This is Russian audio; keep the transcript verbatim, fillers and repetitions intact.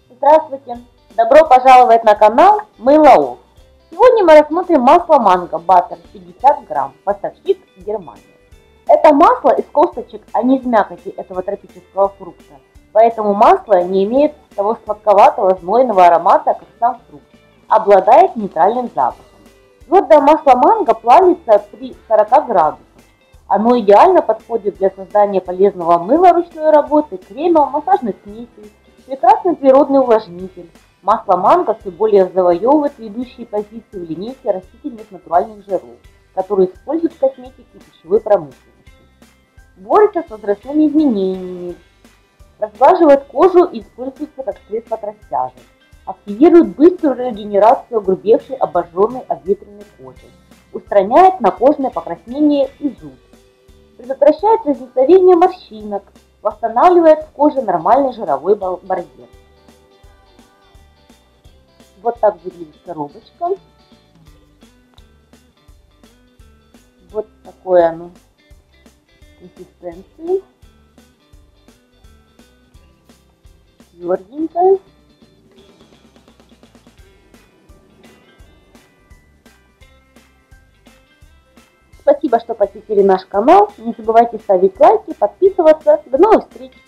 Здравствуйте! Добро пожаловать на канал Мейлаов. Сегодня мы рассмотрим масло манго Баттер пятьдесят грамм, поставщик Германия. Это масло из косточек, а не из мякоти этого тропического фрукта, поэтому масло не имеет того сладковатого знойного аромата, как сам фрукт, обладает нейтральным запахом. Твердое масло манго плавится при сорока градусах. Оно идеально подходит для создания полезного мыла ручной работы, крема, массажных смесей. Прекрасный природный увлажнитель. Масло манго все более завоевывает ведущие позиции в линейке растительных натуральных жиров, которые используют в косметике и пищевой промышленности. Борется с возрастными изменениями, разглаживает кожу и используется как средство от растяжек. Активирует быструю регенерацию огрубевшей, обожженной, обветренной кожи. Устраняет накожное покраснение и зуд. Предотвращает возникновение морщинок. Восстанавливает в коже нормальный жировой барьер. Вот так выглядит коробочка. Вот такое оно консистенции. Тверденькое. Спасибо, что посетили наш канал. Не забывайте ставить лайки, подписываться. До новых встреч!